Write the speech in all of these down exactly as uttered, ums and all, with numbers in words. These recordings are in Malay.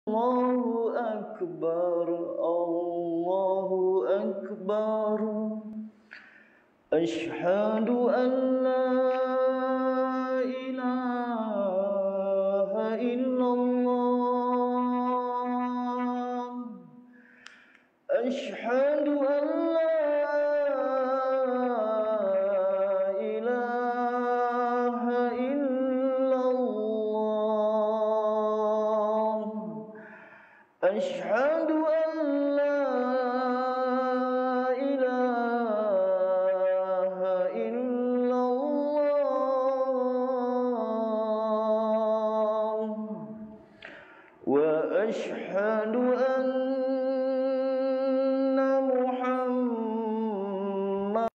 Allahu Akbar, Allahu Akbar. Asyhadu an la ilaha illallah. Asyhadu an la ilaha illallah. Asyhadu an la ilaha illallah. Wa asyhadu anna Muhammadan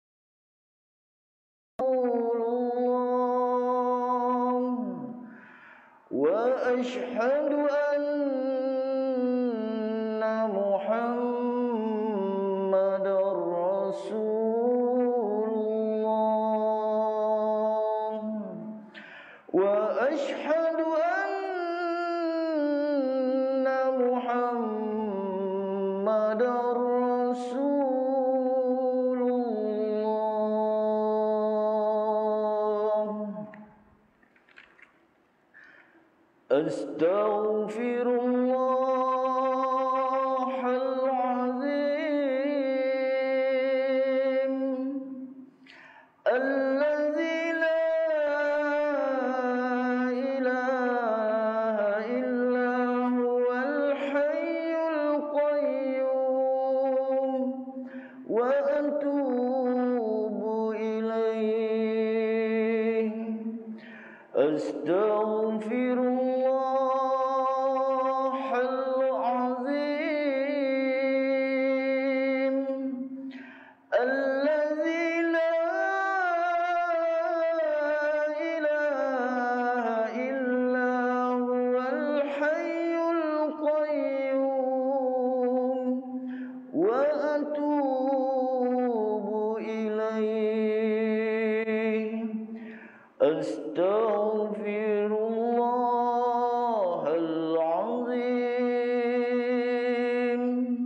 Rasulullah. Wa asyhadu anna Muhammadan Rasulullah. Wa asyhadu anna Muhammadan Rasulullah. Astaghfirullahal azim alladzi la ilaha illa huwal hayyul qayyum wa atubu ilaih. Astaghfirullahal azim alladzi la ilaha illa huwal hayyul qayyum wa atubu ilaih. Astaghfirullahal azim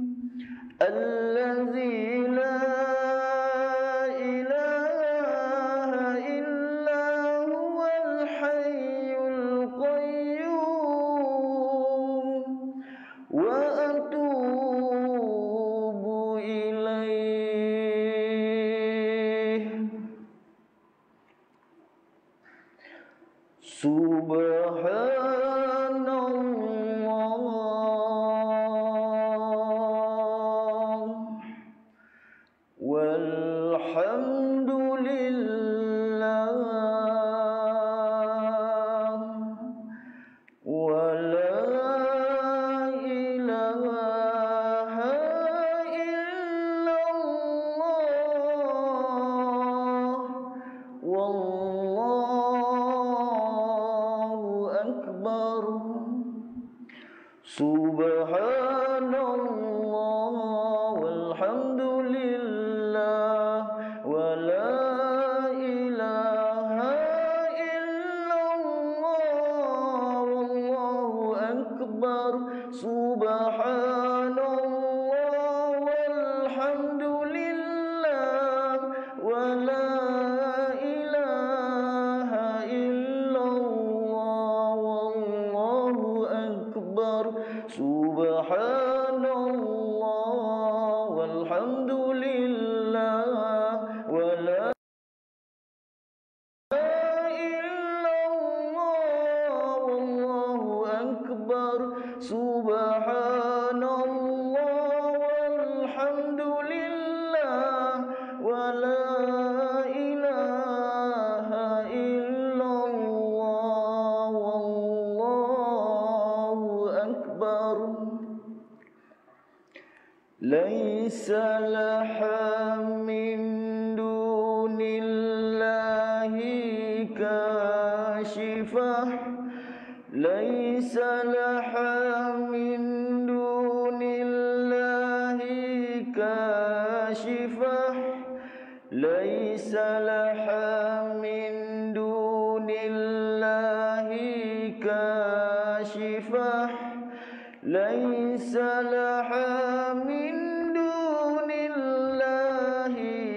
alladzi la ilaha illa huwal hayyul qayyum wa atubu ilaih. Subhanallah walhamdulillah wa la ilaha illallah. Wallahu akbar. Subhanallah walhamdulillah wa la ilaha illallah. Wallahu akbar. Subhanallah walhamdulillah wa la ilaha illallah. Wallahu akbar. Subhanallah walhamdulillah wa la illallah. Wallahu akbar. Subhanallah walhamdulillah wa la ilaha illallah. Wallahu akbar. Laisa laha min dunillahi kashifah. Laisa laha min dunillahi kashifah. Laisa laha min dunillahi kashifah. ليس لها من دون الله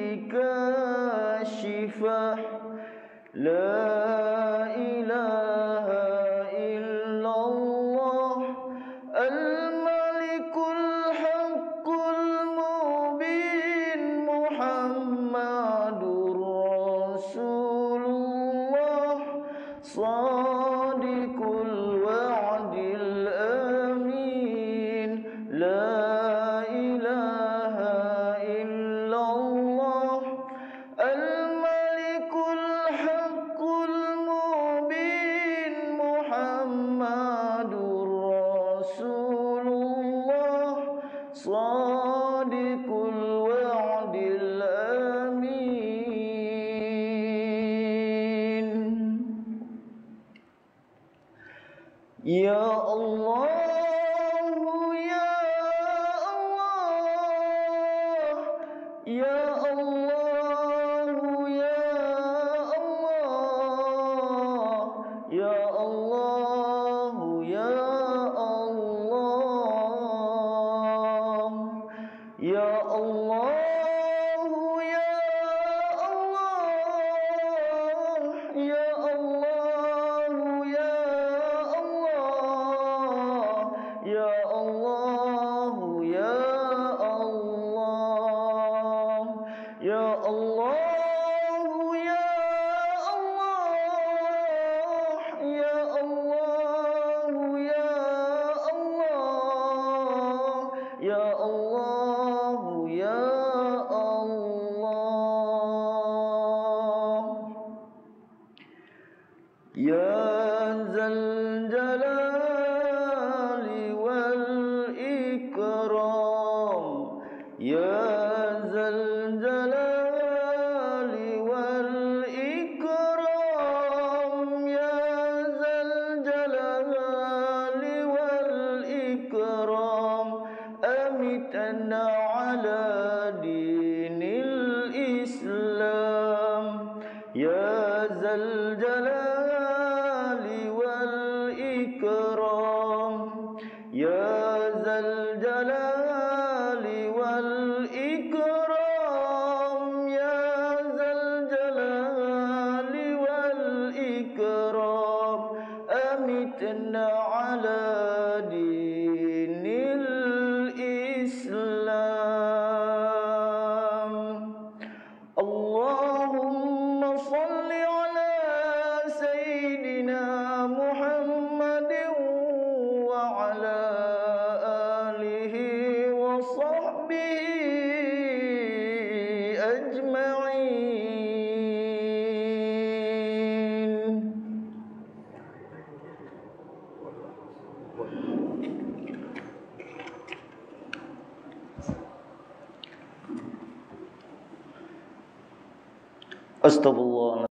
كاشفة لا إله إلا الله الملك الحق المبين محمد رسول الله صادق الوعد الأمين لا إله إلا الله الملك الحق المبين محمد رسول الله صادق الوعد الأمين يا الله يا الله يا الله يا الله يا الله يا الله يا الله يا الله يا الله يا الله يا الله يا يا الله يا الله يا ذا الجلال والإكرام يا ذا الجلال والإكرام يا ذا الجلال والإكرام أمتنا على دين الإسلام يا ذا الجلال والإكرام يا ذا الجلال والإكرام يا ذا الجلال والإكرام أمتنا على دين الإسلام اللهم صل على سيدنا محمد وعلى آله وصحبه أجمعين Astagfirullah.